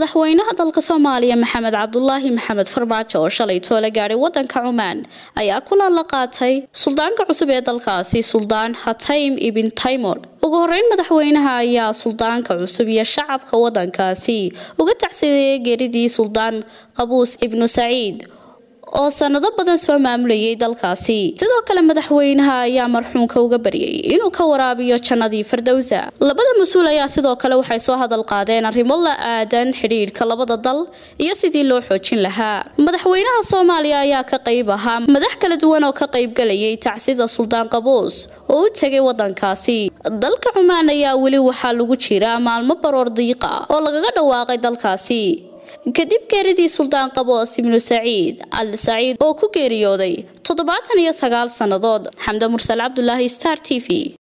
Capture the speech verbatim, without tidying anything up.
madaxweynaha dalka Soomaaliya Maxamed Cabdullaahi Maxamed Farmaajo oo shalay toole gaaray wadanka Cumaan ayaa kulan la qaatay suldaanka cusub ee dalkaasi Suldaan Hataym ibn Taymur. ugu horeyn madaxweynaha ayaa suldaanka cusub iyo shacabka wadankaasi uga tacsiiyay geeridii Suldaan Qaboos ibn Saciid oo sanado badan soo maamulayay dalkaasi. sidoo kale madaxweynaha ayaa marxuumka uga bariyay inuu ka waraabiyo jannadii Firdawsa. labada mas'uul ayaa sidoo kale waxay soo hadal qaadeen arrimo la aadan xiriirka labada dal iyo sidii loo xoojin lahaa. madaxweynaha Soomaaliya ayaa ka qayb ahaa madax kala duwan oo ka qayb galayay tacsida Suldaan Qaboos oo u tagay wadankaasi. dalka Cumaan ayaa weli waxaa lagu jiraa maalmo baroor diiqa oo lagaga dhawaaqay dalkaasi kadib geeridii Suldaan Qaboos ibn Saciid Al Saciid oo ku geeriyooday toddobaatan iyo sagaal sanadood. Xamda Mursal Cabdullaahi, Star T V.